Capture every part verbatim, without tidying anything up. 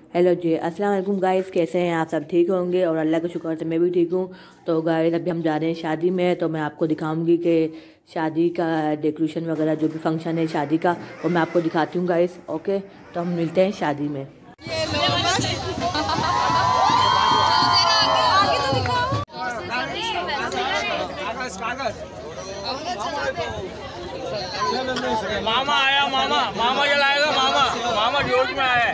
Hello जी, अस्सलाम वालेकुम guys. कैसे हैं आप? सब ठीक होंगे और अल्लाह का शुक्र से मैं भी ठीक हूँ। तो गाइस अभी हम जा रहे हैं शादी में, तो मैं आपको दिखाऊंगी कि शादी का डेकोरेशन वगैरह जो भी फंक्शन है शादी का वो मैं आपको दिखाती हूँ गाइस। ओके, तो हम मिलते हैं शादी में। मामा आया, मामा मामा जलाएगा, मामा मामा जोश में आया।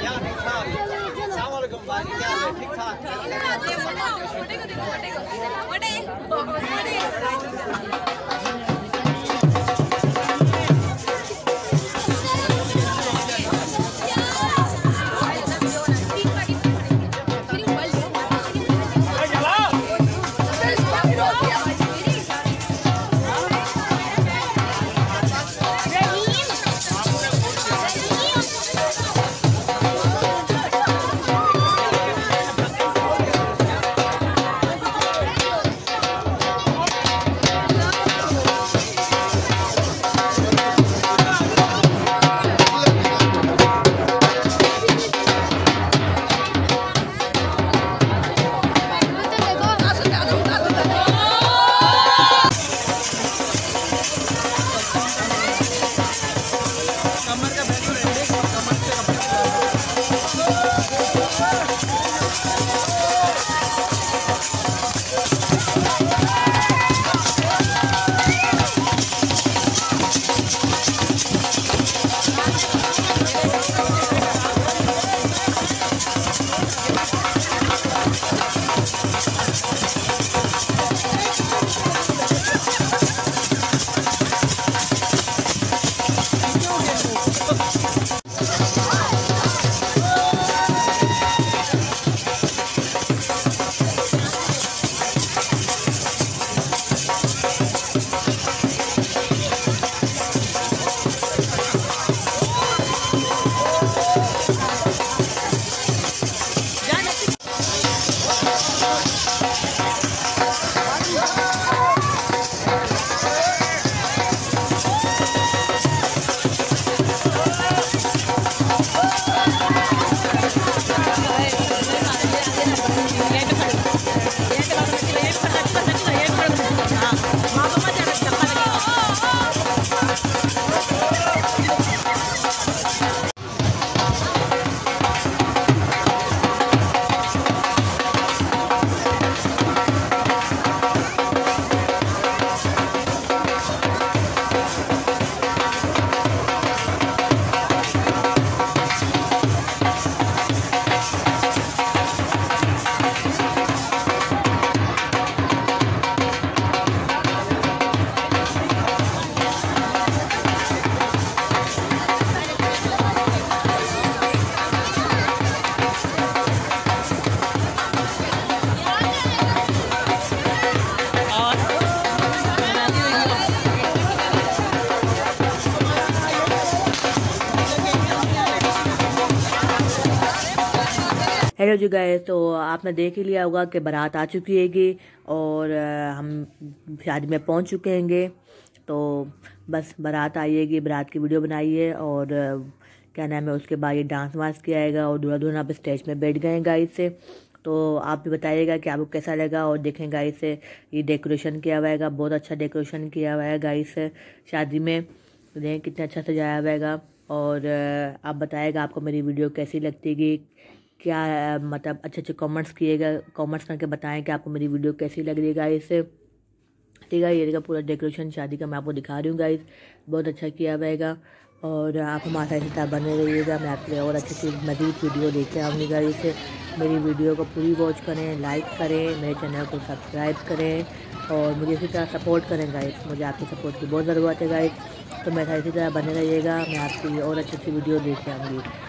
हेलो जी गाइस, तो आपने देख ही लिया होगा कि बारात आ चुकी हैगी और अ, हम शादी में पहुंच चुके हैंगे। तो बस बारात आइएगी, बारात की वीडियो बनाइए और अ, क्या नाम है उसके बाद ये डांस वांस किया जाएगा और दूल्हा दुल्हन आप स्टेज में बैठ गए गाइस से। तो आप भी बताइएगा कि आपको कैसा लगा। और देखें गाइस से ये डेकोरेशन किया हुआ है, बहुत अच्छा डेकोरेशन किया हुआ है गाइस से शादी में। देखें कितना अच्छा सजाया हुआ है। और अ, आप बताइएगा आपको मेरी वीडियो कैसी लगती, क्या मतलब अच्छे अच्छे कमेंट्स किएगा, कमेंट्स करके बताएं कि आपको मेरी वीडियो कैसी लग रही है गाइस। ठीक है, ये देखा पूरा डेकोरेशन शादी का मैं आपको दिखा रही हूँ गाइस, बहुत अच्छा किया हुआ। और आप हमारे साथ साथ बने रहिएगा, मैं आपके लिए और अच्छी अच्छी मज़ीद वीडियो लेके आऊँगी गाइस। मेरी वीडियो को पूरी वॉच करें, लाइक करें, मेरे चैनल को सब्सक्राइब करें और मुझे इसी तरह सपोर्ट करें गाइस। मुझे आपकी सपोर्ट की बहुत ज़रूरत है गाइस, तो मेरे साथ इसी तरह बने रहिएगा, मैं आपके लिए और अच्छी अच्छी वीडियो लेके आऊँगी।